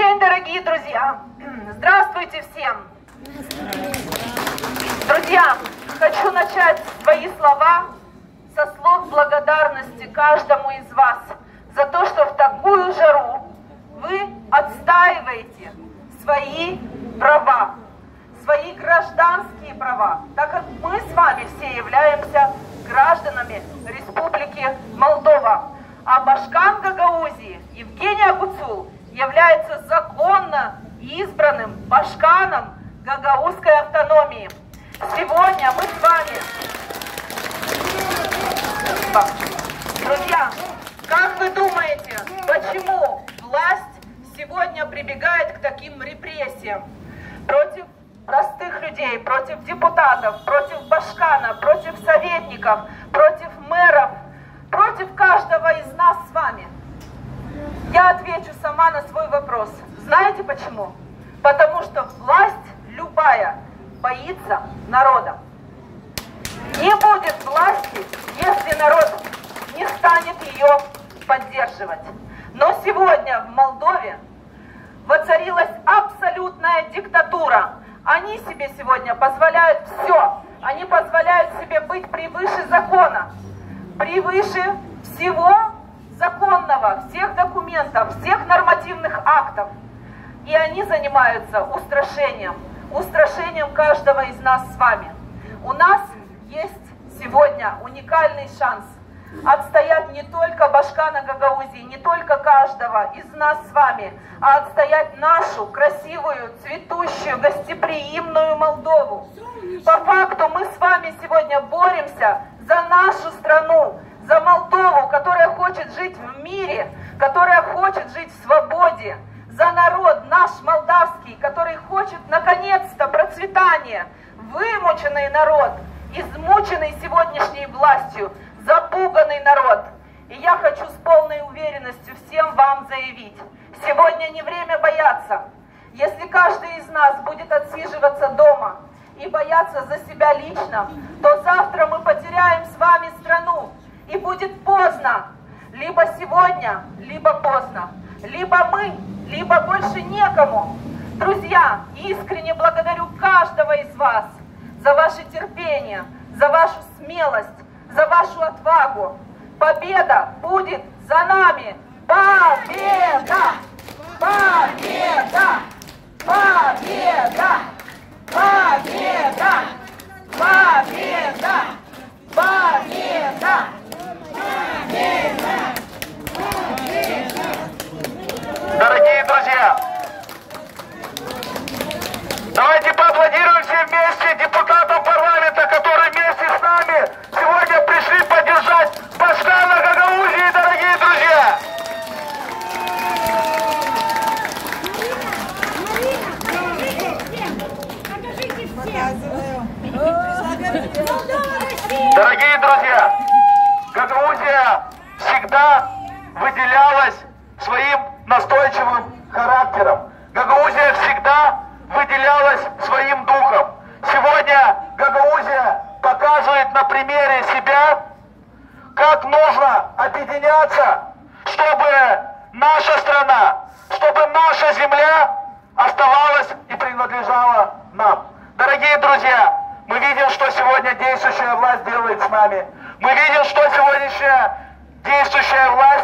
день, дорогие друзья! Здравствуйте всем! Друзья, хочу начать свои слова со слов благодарности каждому из вас за то, что в такую жару вы отстаиваете свои права, свои гражданские права, так как мы с вами все являемся гражданами Республики Молдова. А Башкан Гагаузии Евгений Агуцул является законно избранным башканом гагаузской автономии. Сегодня мы с вами... Друзья, как вы думаете, почему власть сегодня прибегает к таким репрессиям против простых людей, против депутатов, против башкана, против советников, против мэров, против каждого из нас с вами? Я отвечу сама на свой вопрос. Знаете почему? Потому что власть любая боится народа. Не будет власти, если народ не станет ее поддерживать. Но сегодня в Молдове воцарилась абсолютная диктатура. Они себе сегодня позволяют все. Они позволяют себе быть превыше закона, превыше всего законного, всех документов, всех нормативных актов. И они занимаются устрашением каждого из нас с вами. У нас есть сегодня уникальный шанс отстоять не только башкана Гагаузии, не только каждого из нас с вами, а отстоять нашу красивую, цветущую, гостеприимную Молдову. По факту мы с вами сегодня боремся за нашу страну, за Молдову, которая хочет жить в мире, которая хочет жить в свободе, за народ наш молдавский, который хочет наконец-то процветания, вымученный народ, измученный сегодняшней властью, запуганный народ. И я хочу с полной уверенностью всем вам заявить, сегодня не время бояться. Если каждый из нас будет отсиживаться дома и бояться за себя лично, то завтра мы потеряем с вами страну. И будет поздно. Либо сегодня, либо поздно. Либо мы, либо больше некому. Друзья, искренне благодарю каждого из вас за ваше терпение, за вашу смелость, за вашу отвагу. Победа будет за нами. Победа! Победа! Победа! Победа! Победа! Победа! Дорогие друзья, давайте поаплодируем все вместе депутатам парламента, которые вместе с нами сегодня пришли поддержать Башкана Гагаузии, дорогие друзья. Дорогие друзья, Гагаузия всегда выделялась своим настойчивым характером. Гагаузия всегда выделялась своим духом. Сегодня Гагаузия показывает на примере себя, как нужно объединяться, чтобы наша страна, чтобы наша земля оставалась и принадлежала нам. Дорогие друзья, мы видим, что сегодня действующая власть делает с нами. Мы видим, что сегодняшняя действующая власть